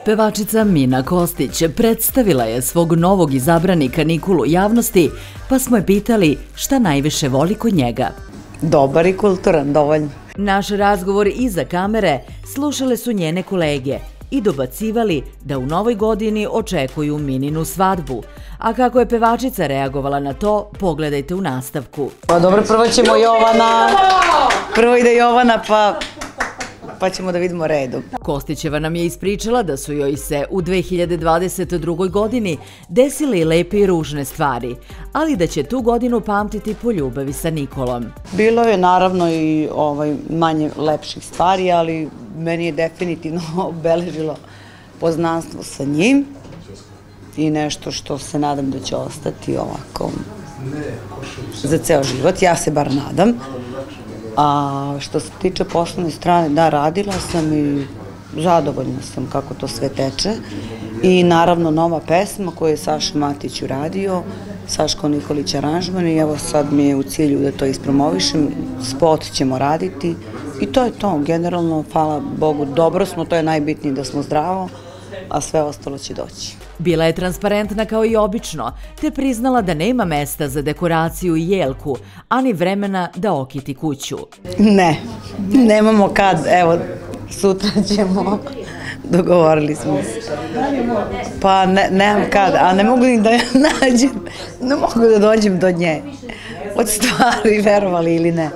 Pevačica Mina Kostić predstavila je svog novog izabranika Nikolu javnosti, pa smo je pitali šta najviše voli kod njega. Dobar i kulturan, dovoljno. Naš razgovor iza kamere slušale su njene kolege i dobacivali da u novoj godini očekuju Mininu svadbu. A kako je pevačica reagovala na to, pogledajte u nastavku. Pa dobro, prvo ćemo Jovana, prvo ide Jovana, pa ćemo da vidimo redom. Kostićeva nam je ispričala da su joj se u 2022. godini desile i lepe i ružne stvari, ali da će tu godinu pamtiti po ljubavi sa Nikolom. Bilo je naravno i manje lepših stvari, ali meni je definitivno obeležilo poznanstvo sa njim i nešto što se nadam da će ostati ovako za ceo život, ja se bar nadam. A što se tiče poslovne strane, da, radila sam i zadovoljna sam kako to sve teče. I naravno nova pesma koju je Saša Matić uradio, Saško Nikolić aranžman i evo sad mi je u cilju da to ispromovišem, spot ćemo raditi i to je to. Generalno, hvala Bogu, dobro smo, to je najbitnije da smo zdravo, a sve ostalo će doći. Bila je transparentna kao i obično, te priznala da nema mesta za dekoraciju i jelku, ani vremena da okiti kuću. Ne, nemamo kad, evo, sutra ćemo, dogovorili smo se. Pa nemam kad, a ne mogu ni da je nađem, ne mogu da dođem do nje. Od stvari, verovali ili ne.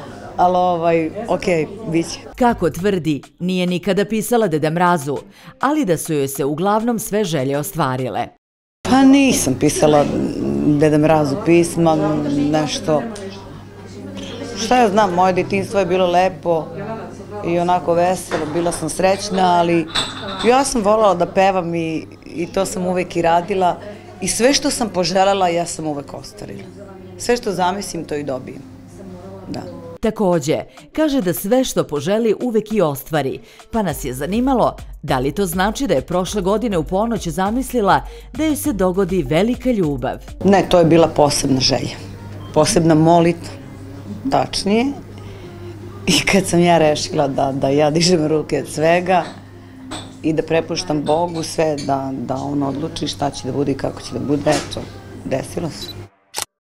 Ali okej, bit će. Kako tvrdi, nije nikada pisala Deda Mrazu, ali da su joj se uglavnom sve želje ostvarile. Pa nisam pisala Deda Mrazu pisma, nešto. Šta ja znam, moje detinjstvo je bilo lepo i onako veselo, bila sam srećna, ali ja sam voljela da pevam i to sam uvek i radila i sve što sam poželjela ja sam uvek ostvarila. Sve što zamislim to i dobijem. Da. Takođe, kaže da sve što poželi uvek i ostvari, pa nas je zanimalo da li to znači da je prošle godine u ponoć zamislila da joj se dogodi velika ljubav. Ne, to je bila posebna želja, posebna molitva, tačnije. I kad sam ja rešila da ja dižem ruke od svega i da prepuštam Bogu sve, da on odluči šta će da bude i kako će da bude, eto, desilo se.